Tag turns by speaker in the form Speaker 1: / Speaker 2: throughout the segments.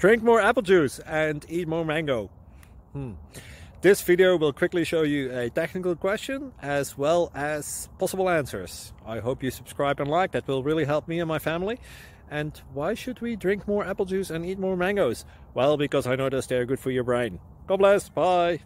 Speaker 1: Drink more apple juice and eat more mango. This video will quickly show you a technical question as well as possible answers. I hope you subscribe and like, that will really help me and my family. And why should we drink more apple juice and eat more mangoes? Well, because I noticed they're good for your brain. God bless, bye!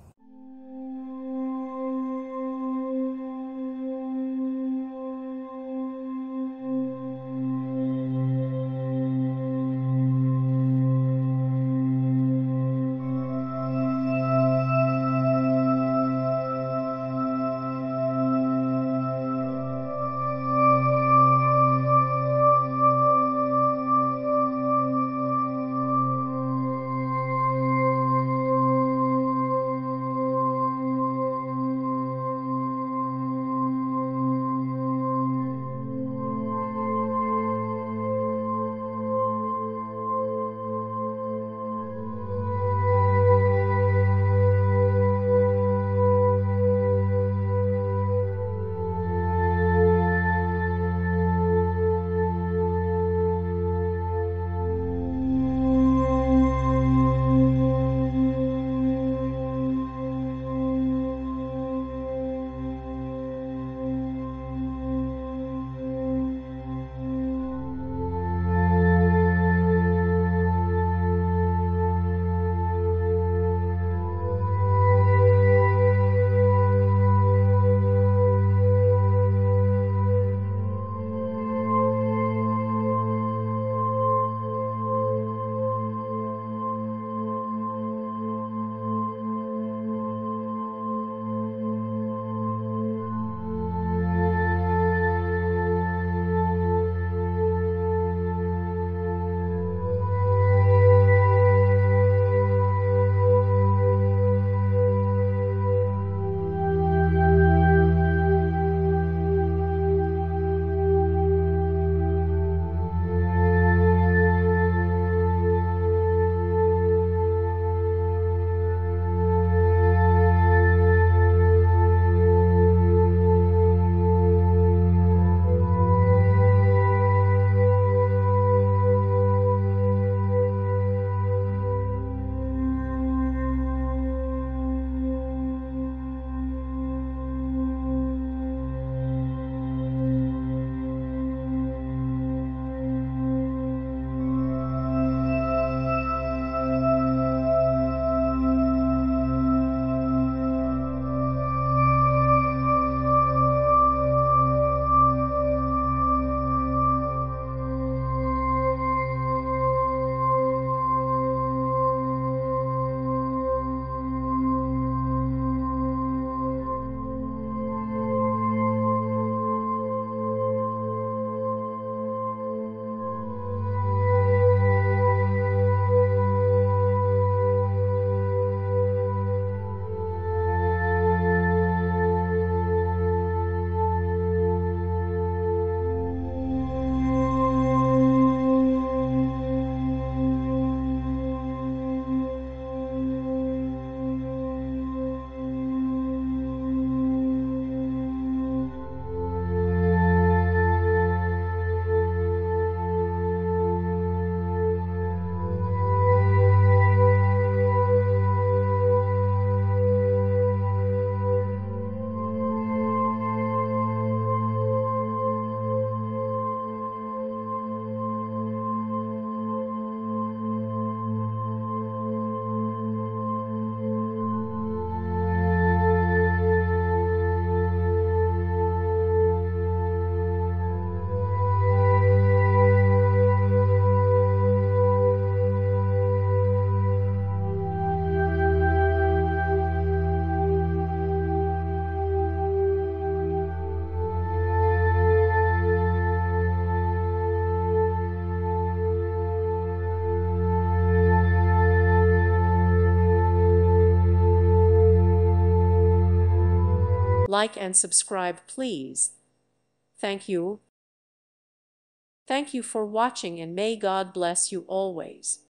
Speaker 2: Like and subscribe, please. Thank you. Thank you for watching, and may God bless you always.